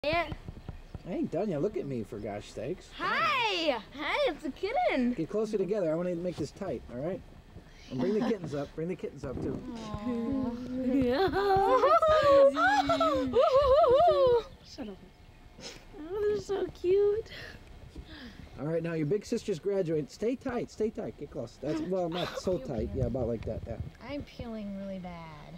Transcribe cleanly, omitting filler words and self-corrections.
Yeah. I ain't done yet. Look at me, for gosh sakes. Hi! Hi, it's a kitten. Get closer together. I want to make this tight, all right? And bring the kittens up. Bring the kittens up, too. Shut up. Oh, they're so cute. All right, now your big sister's graduating. Stay tight. Stay tight. Get close. That's, well, not so tight. Yeah, about like that. Yeah. I'm peeling really bad.